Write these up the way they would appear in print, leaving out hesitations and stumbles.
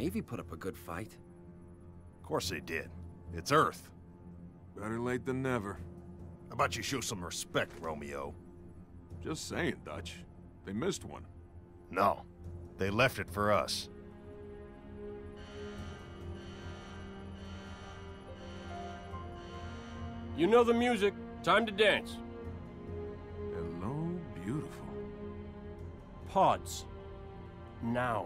Navy put up a good fight. Of course they did. It's Earth. Better late than never. How about you show some respect, Romeo? Just saying, Dutch. They missed one. No. They left it for us. You know the music. Time to dance. Hello, beautiful. Pods. Now.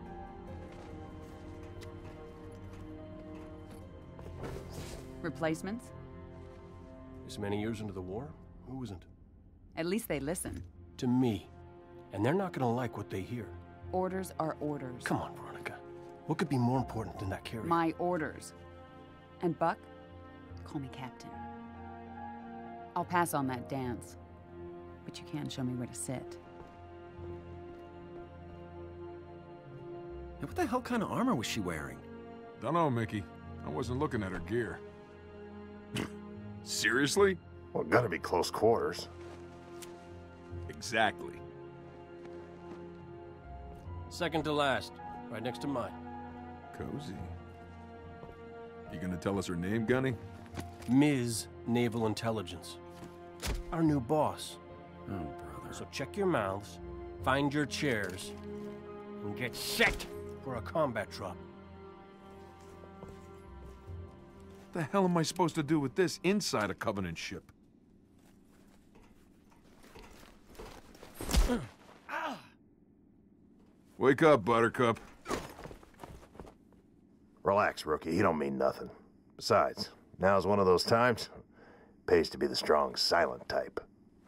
Replacements? This many years into the war, who isn't? At least they listen. To me. And they're not gonna like what they hear. Orders are orders. Come on, Veronica. What could be more important than that carrier? My orders. And Buck, call me Captain. I'll pass on that dance. But you can show me where to sit. And what the hell kind of armor was she wearing? Dunno, Mickey. I wasn't looking at her gear. Seriously? Well, gotta be close quarters. Exactly. Second to last. Right next to mine. Cozy. You gonna tell us her name, Gunny? Ms. Naval Intelligence. Our new boss. Oh, brother. So check your mouths, find your chairs, and get set for a combat drop. What the hell am I supposed to do with this inside a Covenant ship? Wake up, Buttercup. Relax, rookie. He don't mean nothing. Besides, now's one of those times. Pays to be the strong, silent type.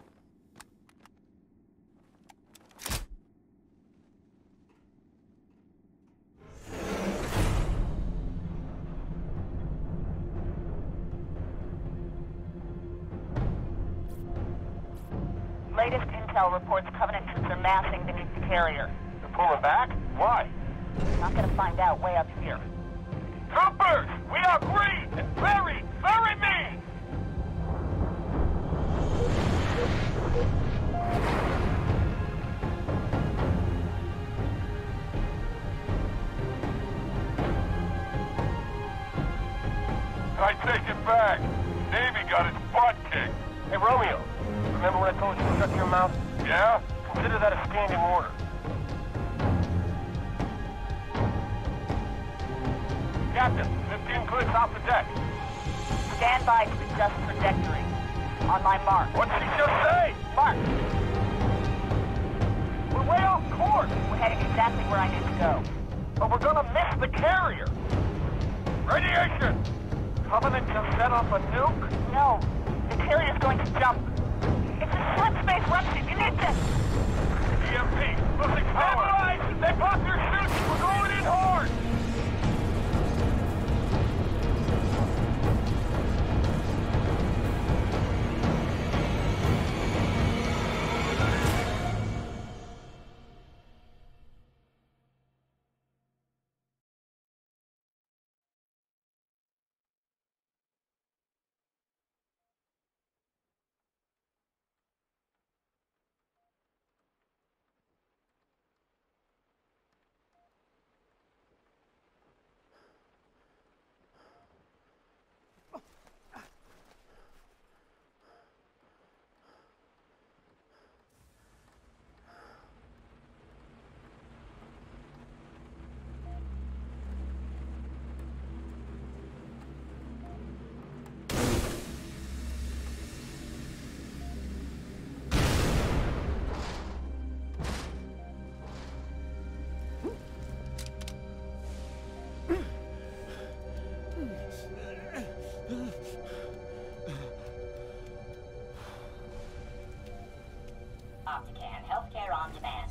Latest intel reports Covenant troops are massing beneath the carrier. They're pulling back? Why? Not gonna find out way up here. Troopers! We are green and very, very mean! I take it back. Navy got its butt kicked. Hey, Romeo. Remember when I told you to shut your mouth? Yeah? Consider that a standing order. Captain, 15 clicks off the deck. Stand by to adjust trajectory. On my mark. What did he just say? Mark. We're way off course. We're heading exactly where I need to go. But we're gonna miss the carrier. Radiation! Covenant just set off a nuke? No. The carrier's going to jump. It's a slip space rupture. You need this. EMP. Losing power. They popped their chutes. We're going in hard. Optican, healthcare on demand.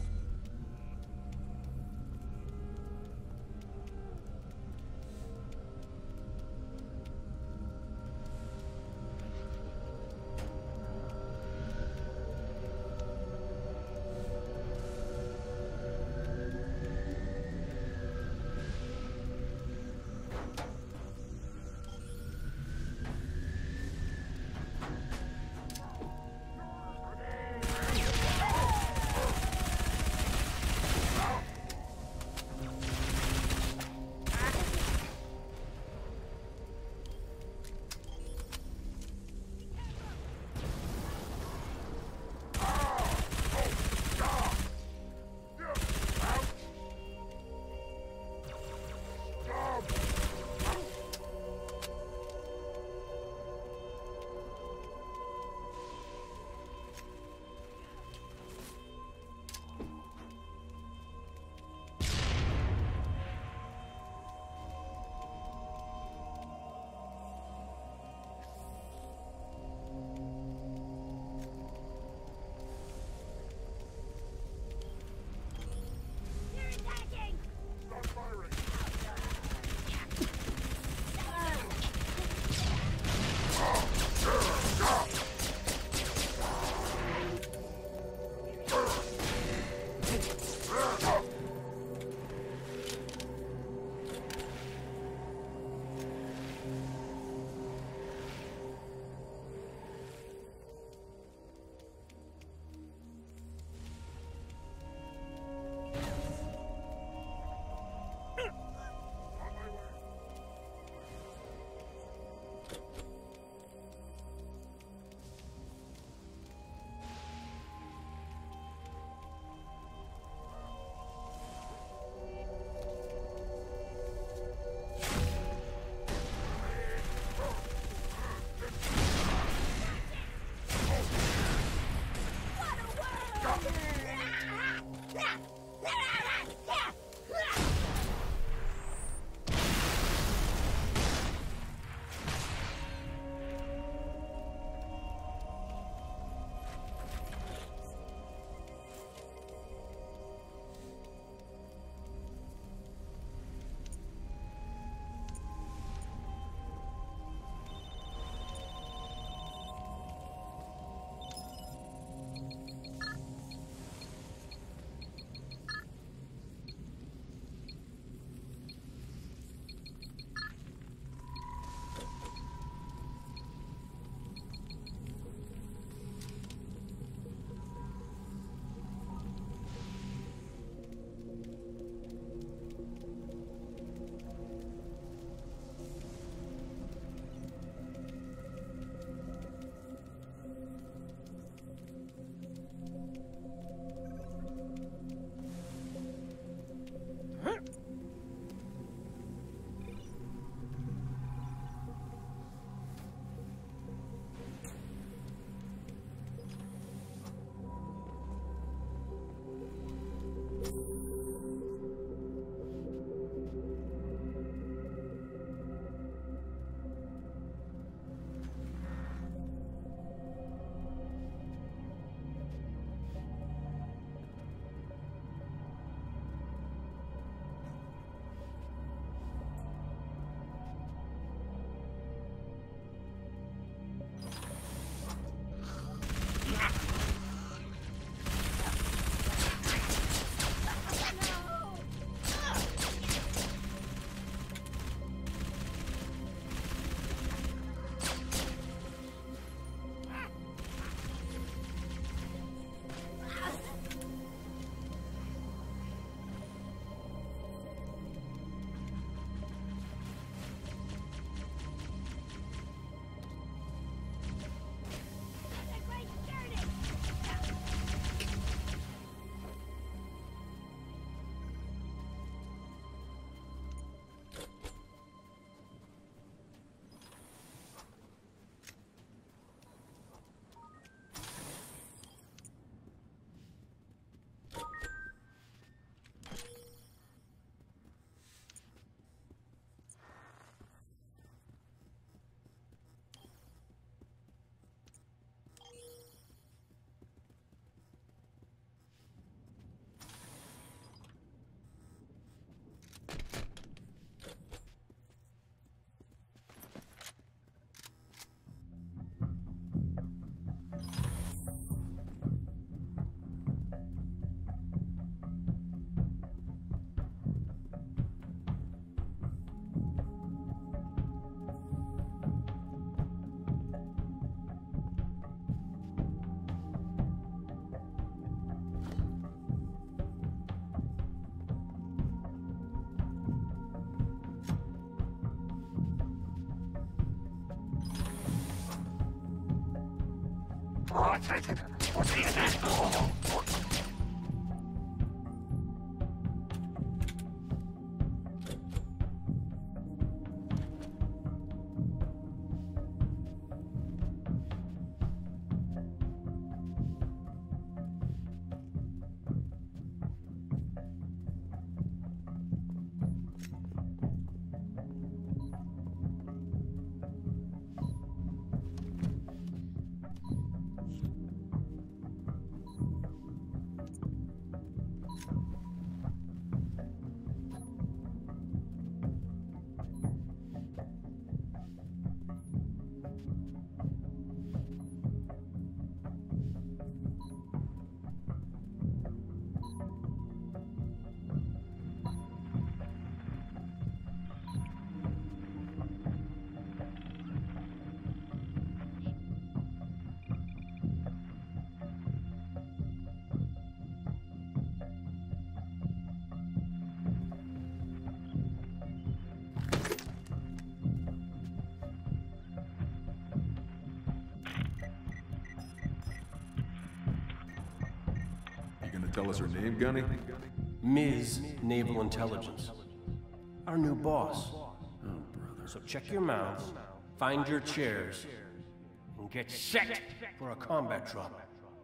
tell us her name, Gunny? Ms. Naval Intelligence. Our new boss. Oh, brother. So check your mouths, find your chairs, and get set for a combat drop.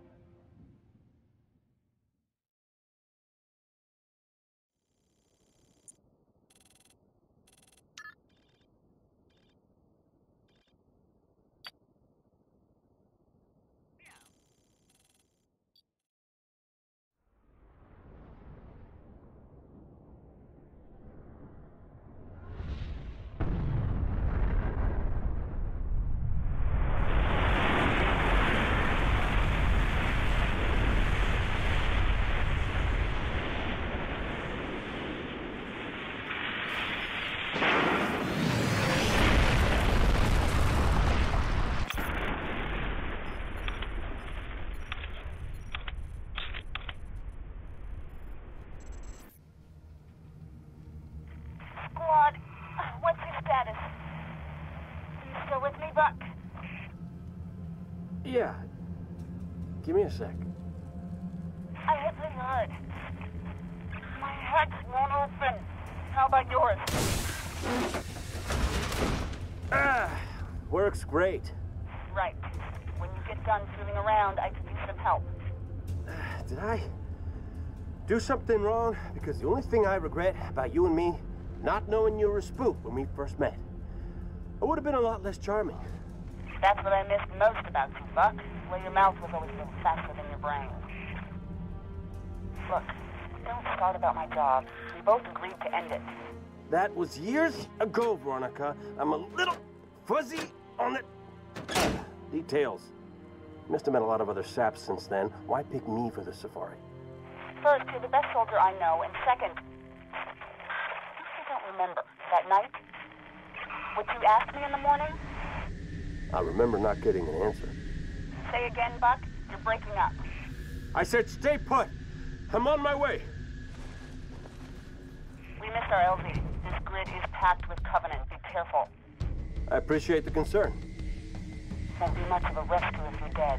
Squad, what's your status? You still with me, Buck? Yeah. Give me a sec. I hit pretty hard. My head won't open. How about yours? Works great. Right. When you get done feeling around, I could use some help. Did I do something wrong? Because the only thing I regret about you and me, not knowing you were a spook when we first met. I would have been a lot less charming. That's what I missed most about you, Buck. Well, your mouth was always a little faster than your brain. Look, don't start about my job. We both agreed to end it. That was years ago, Veronica. I'm a little fuzzy on the details. Must have met a lot of other saps since then. Why pick me for the safari? First, you're the best soldier I know, and second, I don't remember that night. What you asked me in the morning? I remember not getting an answer. Say again, Buck. You're breaking up. I said stay put. I'm on my way. We missed our LZ. This grid is packed with Covenant. Be careful. I appreciate the concern. Won't be much of a rescue if you're dead.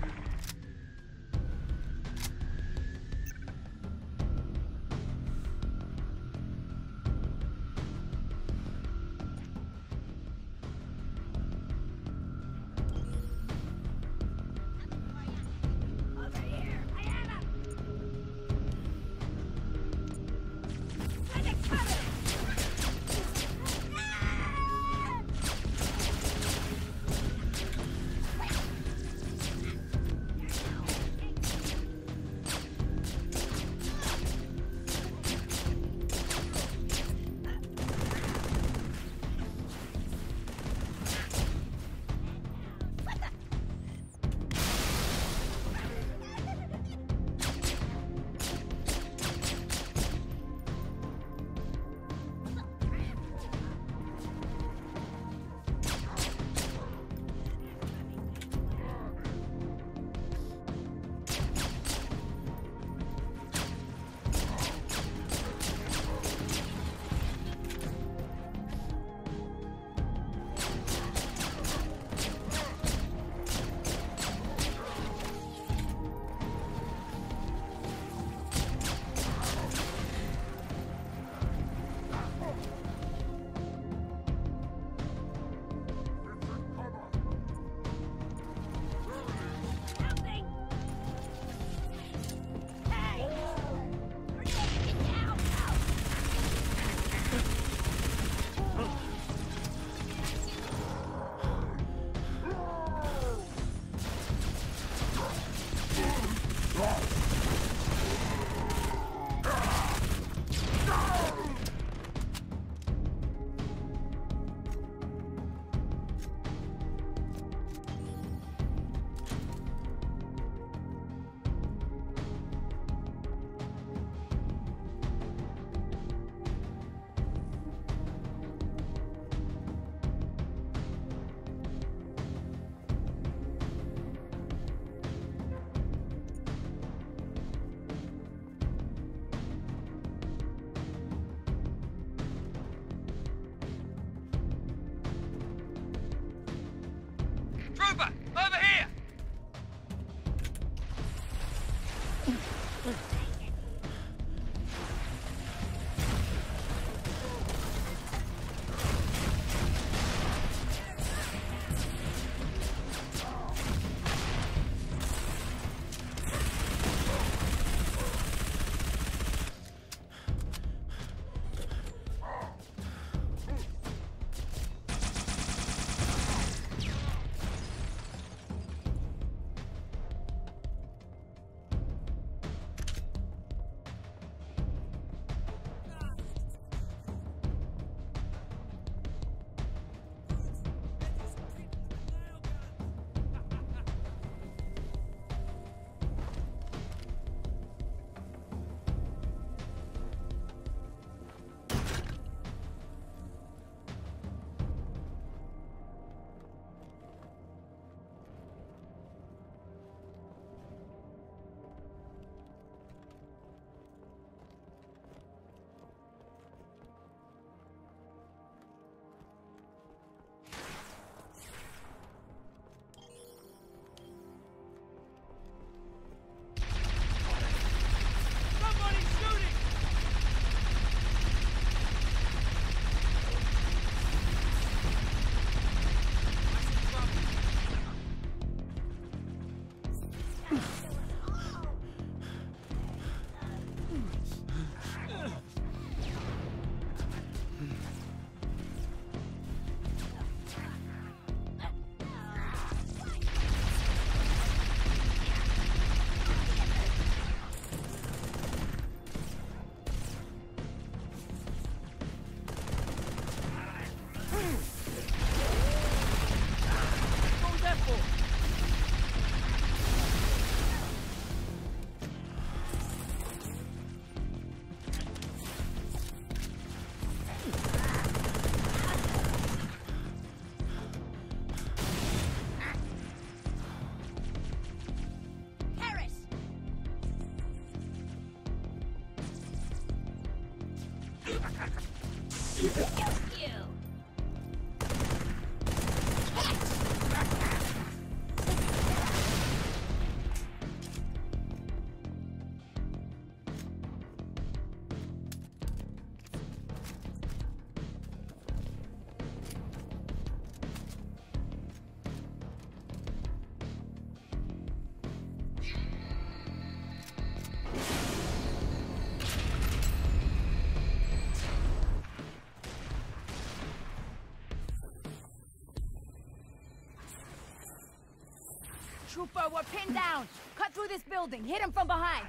Trooper, we're pinned down. Cut through this building. Hit him from behind.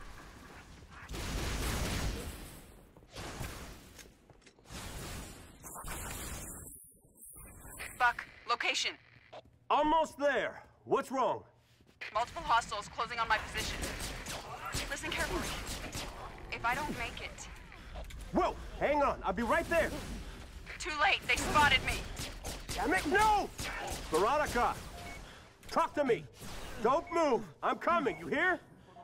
Buck, location. Almost there. What's wrong? Multiple hostiles closing on my position. Listen carefully. If I don't make it... Whoa! Hang on. I'll be right there. Too late. They spotted me. Damn it, no! Veronica! Talk to me. Don't move. I'm coming. You hear?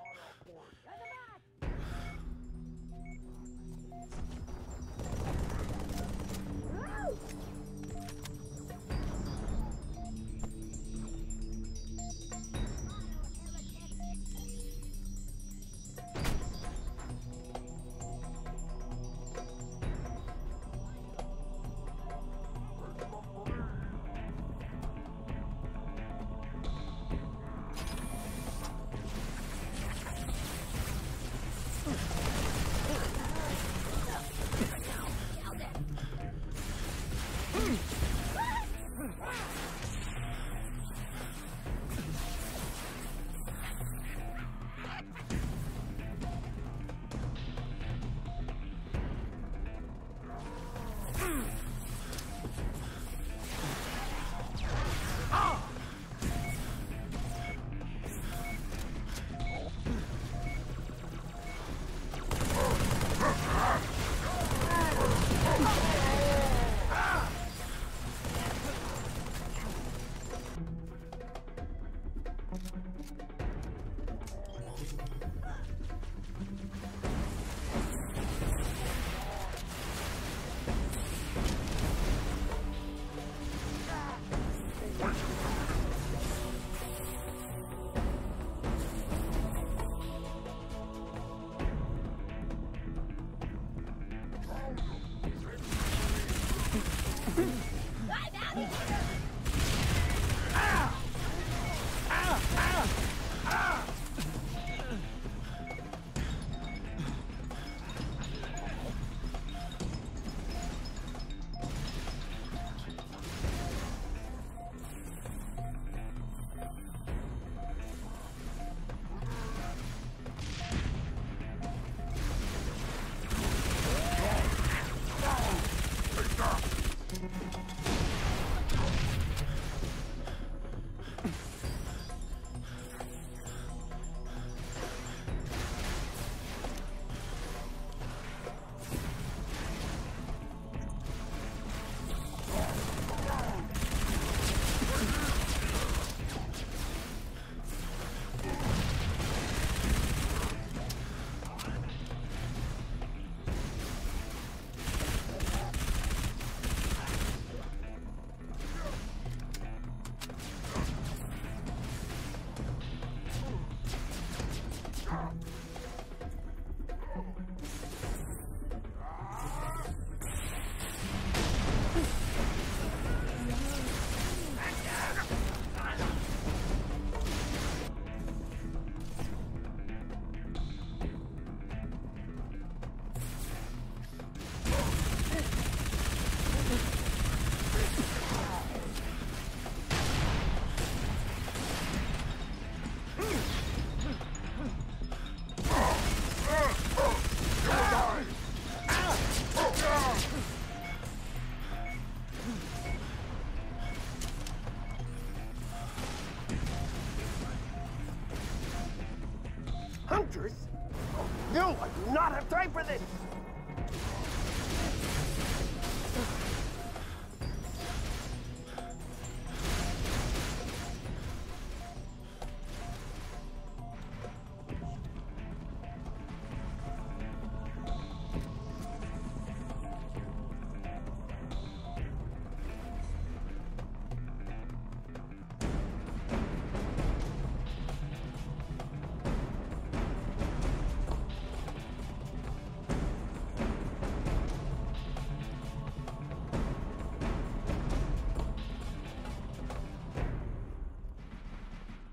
Hunters? Oh, no, I do not have time for this!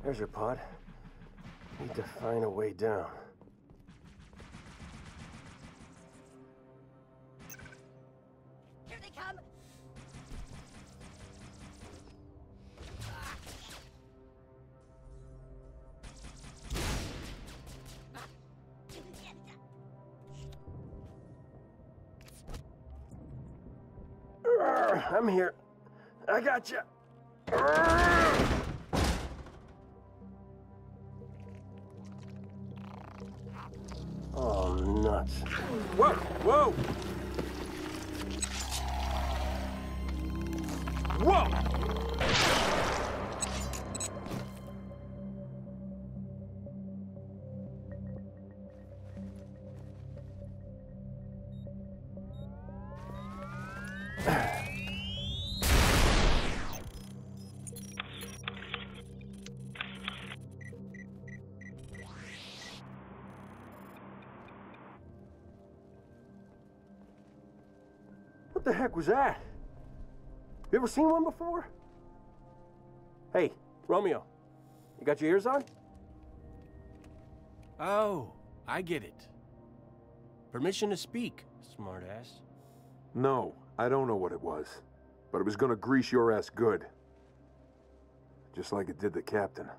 There's your pod. Need to find a way down. Here they come! I'm here. I got you. Oh, nuts. Whoa, whoa! Whoa! What the heck was that? You ever seen one before? Hey, Romeo, you got your ears on? Oh, I get it. Permission to speak, smartass. No, I don't know what it was. But it was gonna grease your ass good. Just like it did the captain.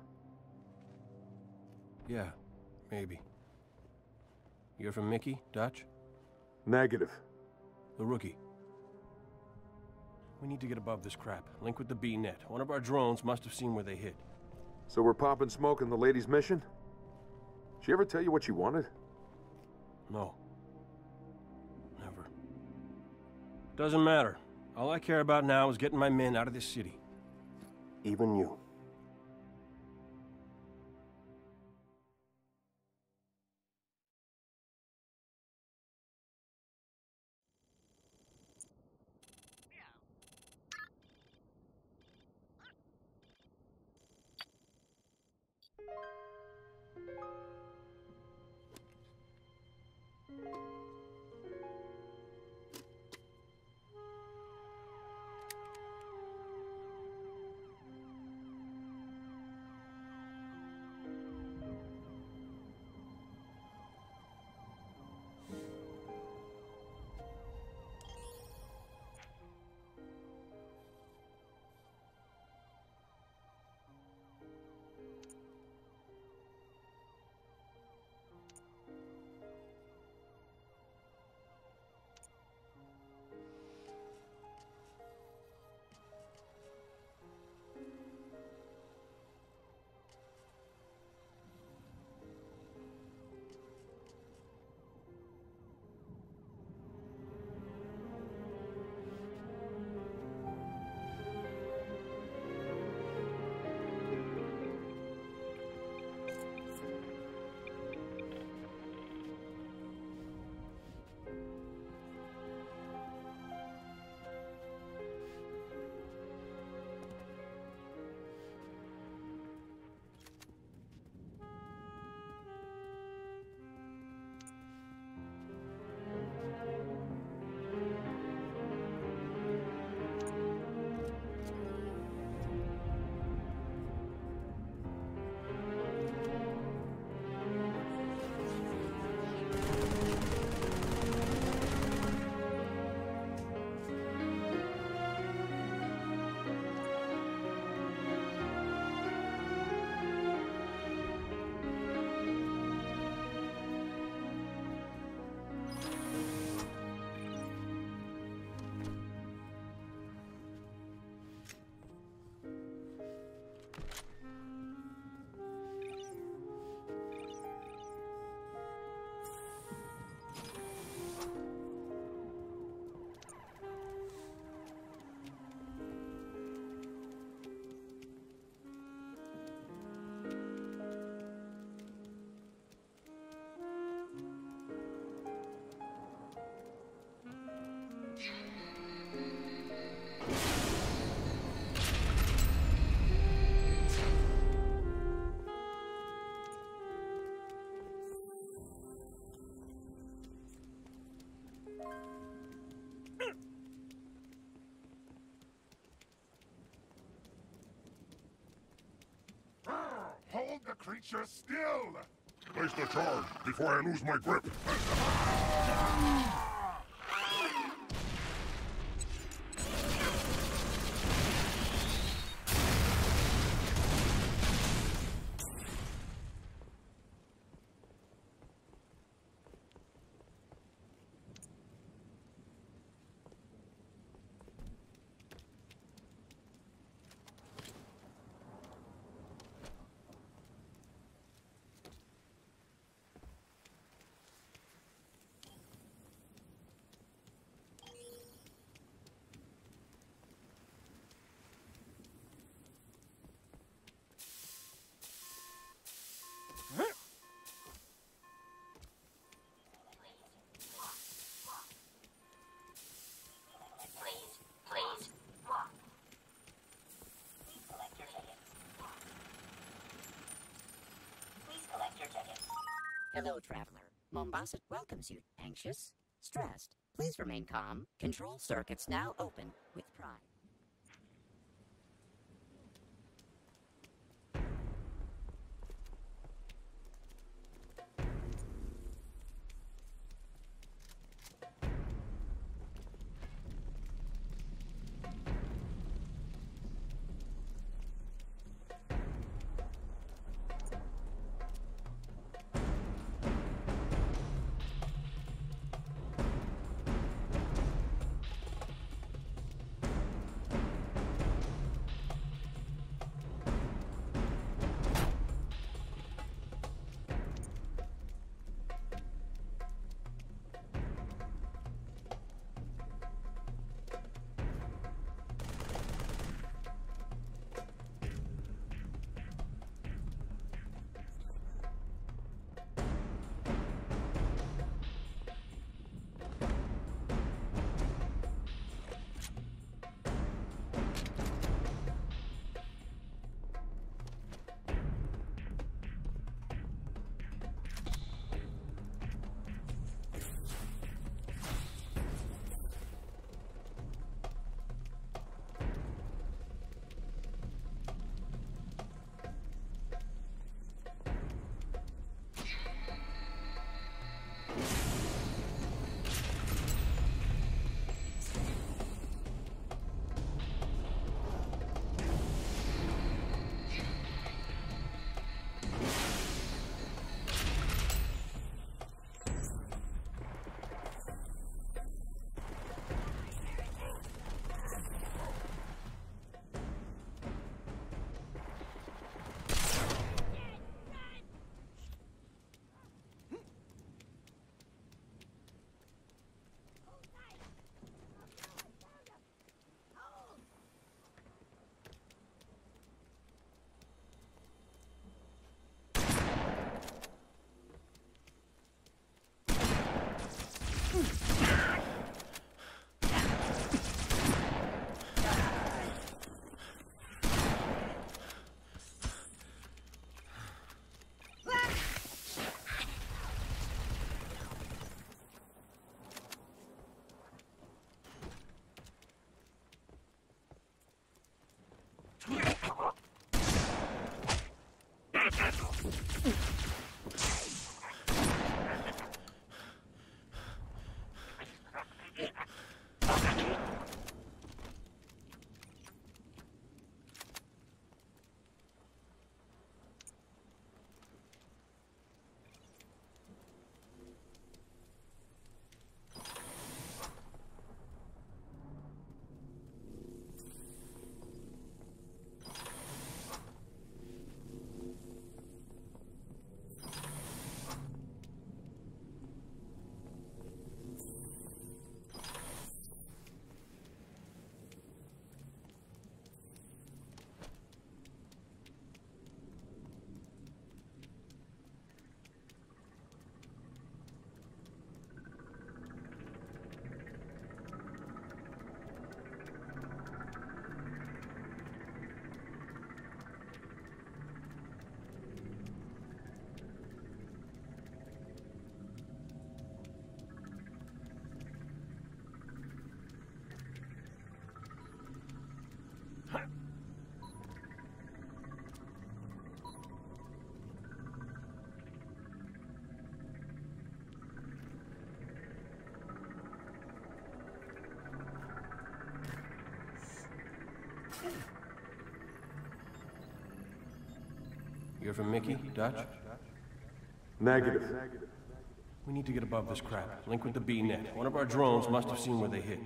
Yeah, maybe. You're from Mickey, Dutch? Negative. The rookie. We need to get above this crap. Link with the B-net. One of our drones must have seen where they hid. So we're popping smoke in the lady's mission? She ever tell you what she wanted? No. Never. Doesn't matter. All I care about now is getting my men out of this city. Even you. creature still! Place the charge before I lose my grip. Hello, traveler. Mombasa welcomes you. Anxious? Stressed? Please remain calm. Control circuits now open with Prime. Hear from Mickey? Dutch? Negative. We need to get above this crap. Link with the B-net. One of our drones must have seen where they hit.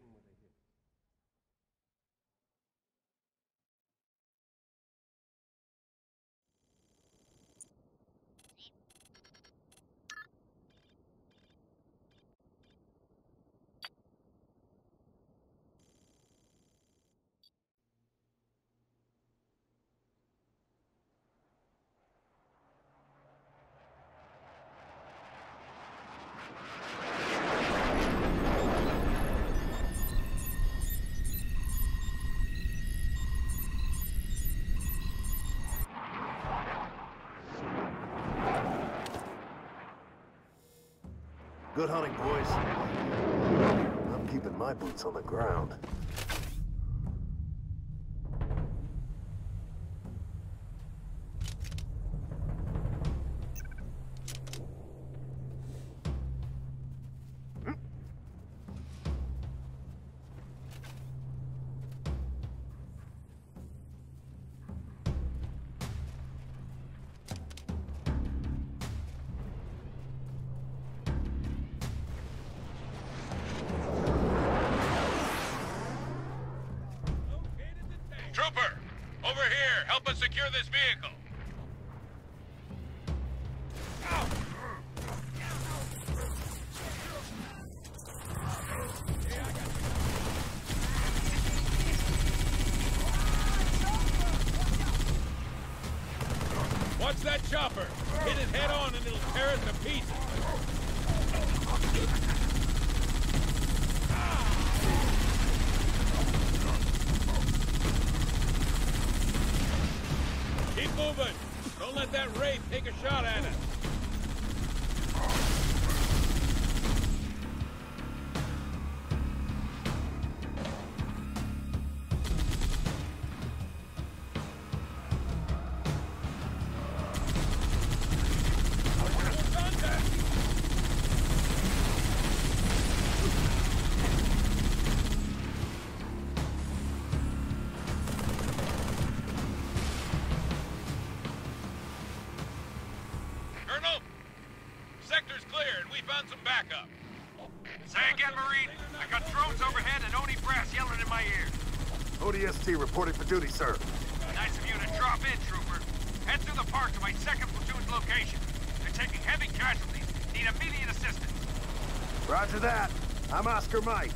Good hunting, boys. I'm keeping my boots on the ground. Trooper! Over here! Help us secure this vehicle! Watch that chopper! Hit it head on and it'll tear it to pieces! Keep moving! Don't let that Wraith take a shot at us! Colonel, sector's clear and we found some backup. Say again, Marine. I got drones overhead and Oni brass yelling in my ear. ODST reporting for duty, sir. Nice of you to drop in, Trooper. Head through the park to my 2nd platoon's location. They're taking heavy casualties. Need immediate assistance. Roger that. I'm Oscar Mike.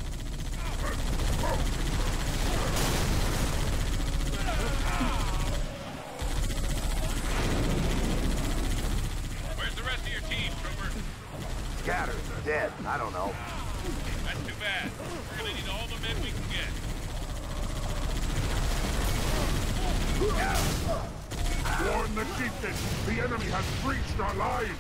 Where's the rest of your team, Trooper? Scattered. Dead. I don't know. That's too bad. We're gonna need all the men we can get. Warn the chieftain! The enemy has breached our line!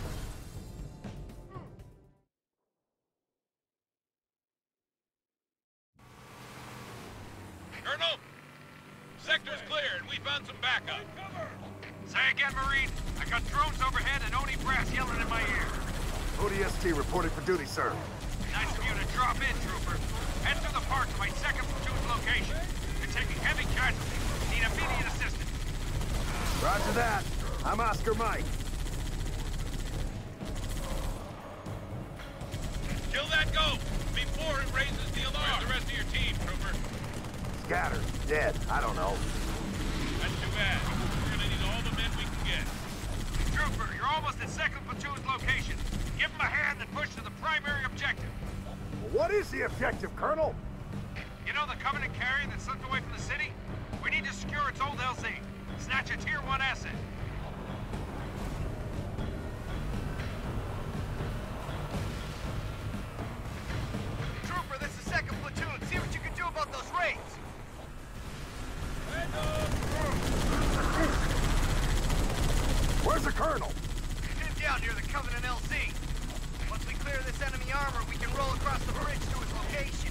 Colonel, sector's clear and we found some backup. Say again, Marine. I got drones overhead and Oni brass yelling in my ear. ODST reporting for duty, sir. Nice of you to drop in, Trooper. Head through the park to my 2nd platoon's location. They're taking heavy casualties. Need immediate assistance. Roger that. I'm Oscar Mike. Kill that ghost before it raises the alarm. Where's the rest of your team, Trooper? Scattered. Dead. I don't know. That's too bad. We're gonna need all the men we can get. Trooper, you're almost at 2nd platoon's location. Give them a hand and push to the primary objective. What is the objective, Colonel? You know the Covenant carrier that slipped away from the city? We need to secure its old LZ. Snatch a Tier 1 asset. Trooper, this is 2nd platoon. See what you can do about those raids. Where's the Colonel? Pinned down near the Covenant LZ. Once we clear this enemy armor, we can roll across the bridge to its location.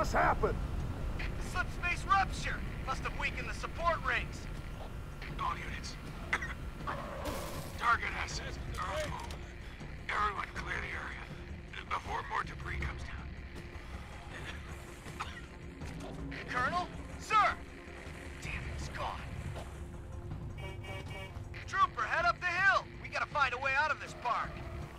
just happened? Subspace rupture! Must have weakened the support rings. All units. Target assets are on move. Everyone clear the area before more debris comes down. Colonel? Sir! Damn it, it's gone. Trooper, head up the hill! We gotta find a way out of this park.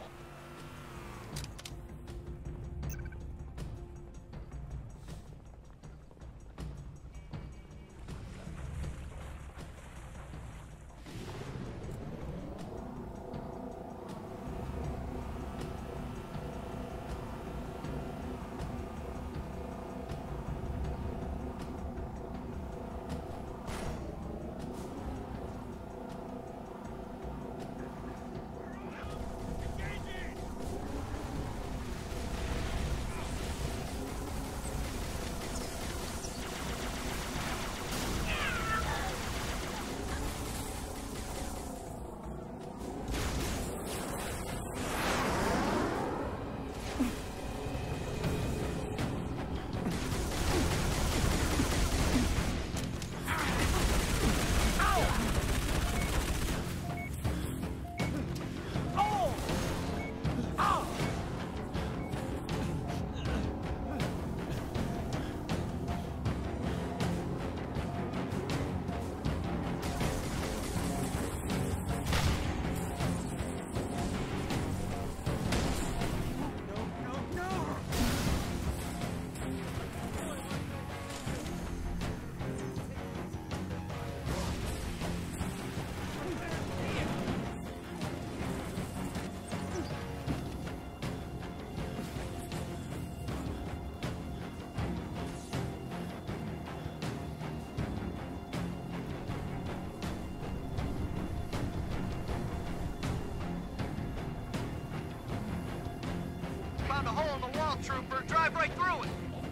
Found a hole in the wall, Trooper. Drive right through it.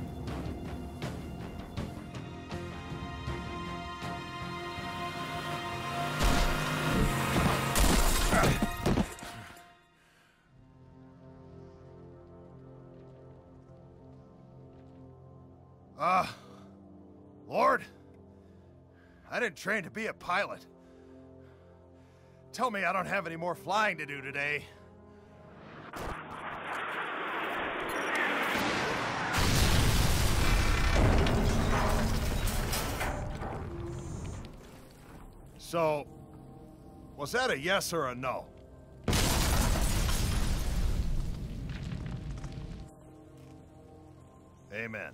Lord, I didn't train to be a pilot. Tell me I don't have any more flying to do today. So, was that a yes or a no? Amen.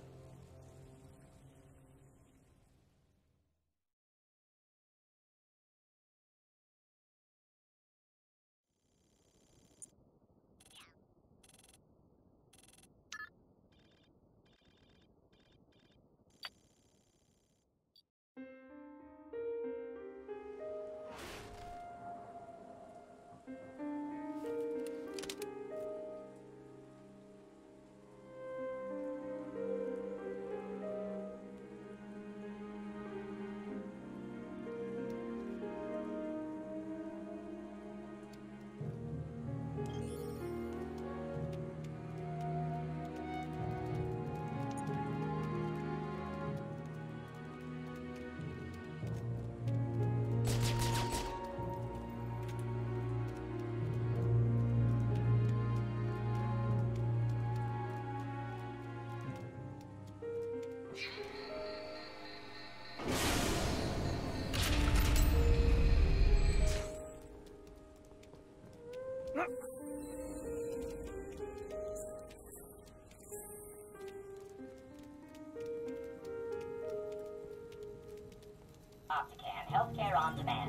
Optican, healthcare on demand.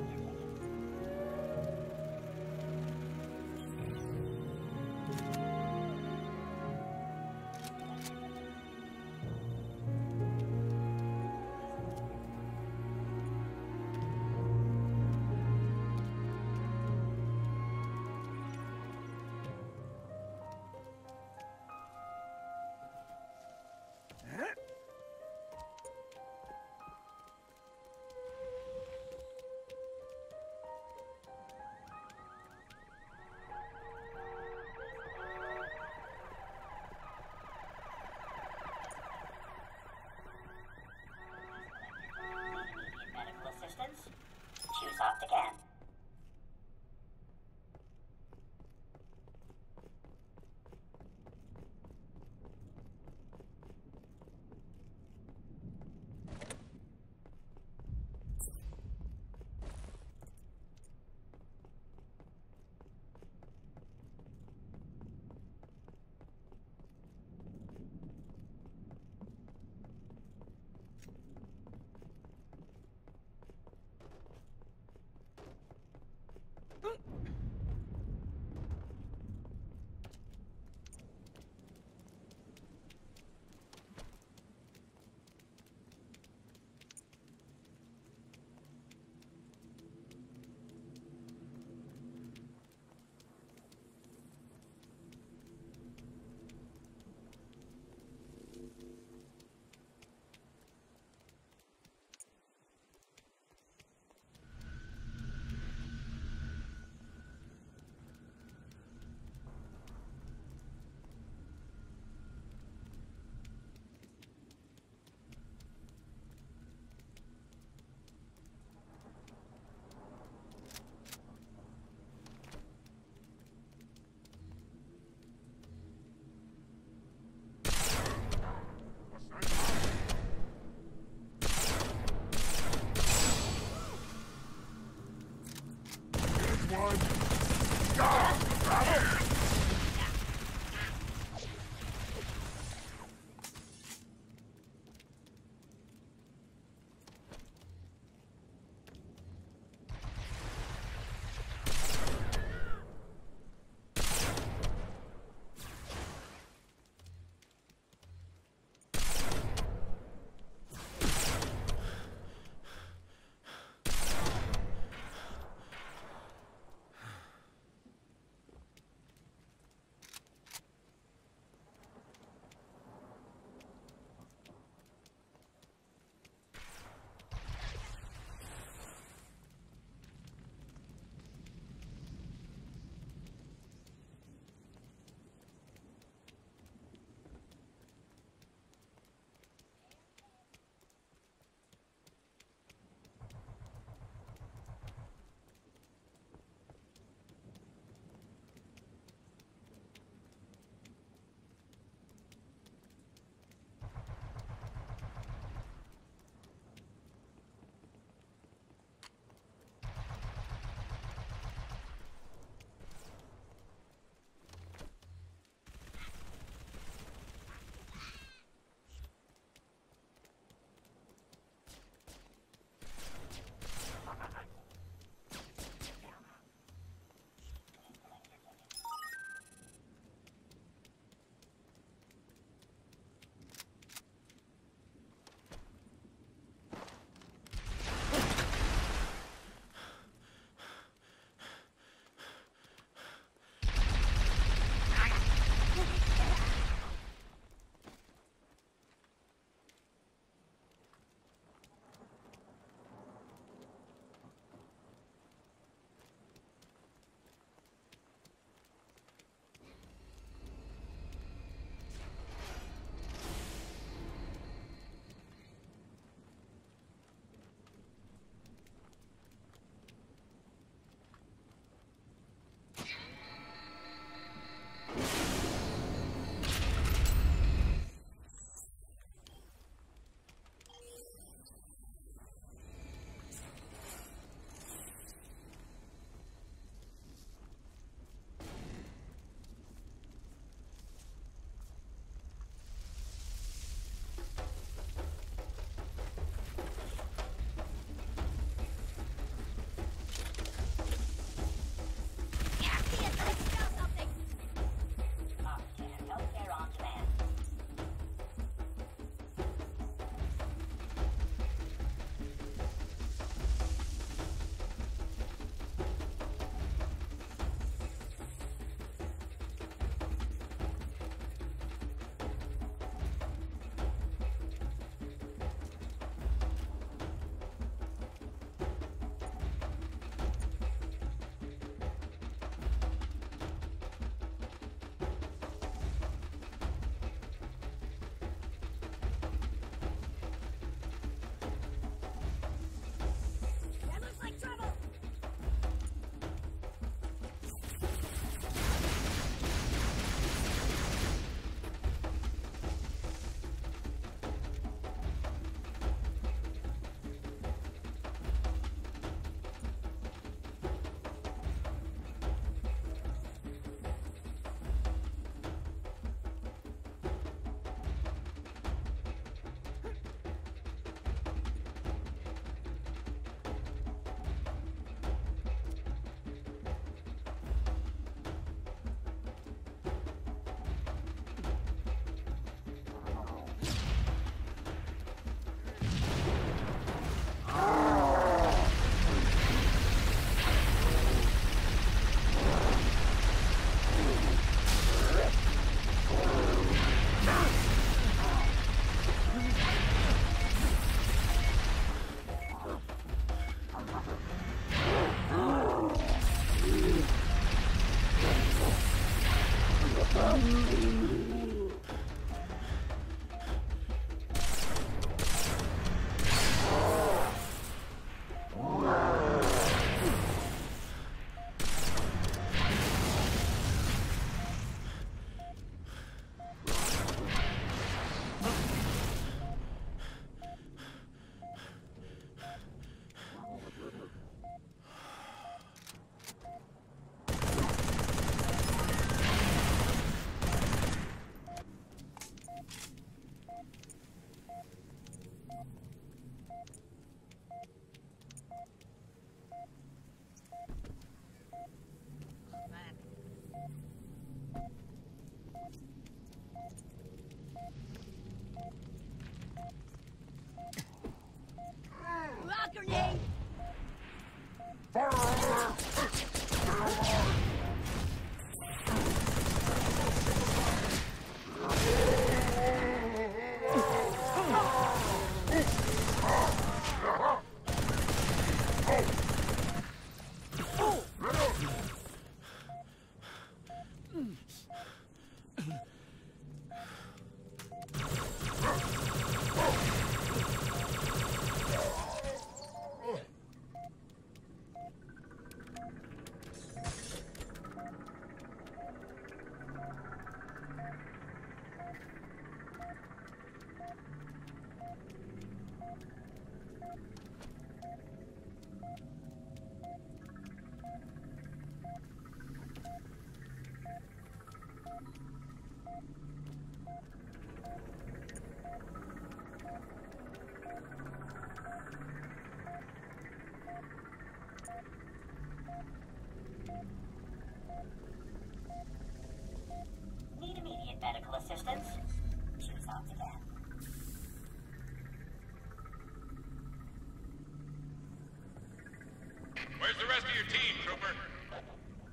team, Trooper?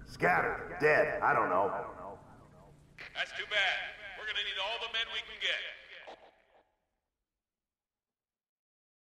Scattered, dead, I don't know. That's too bad. We're gonna need all the men we can get.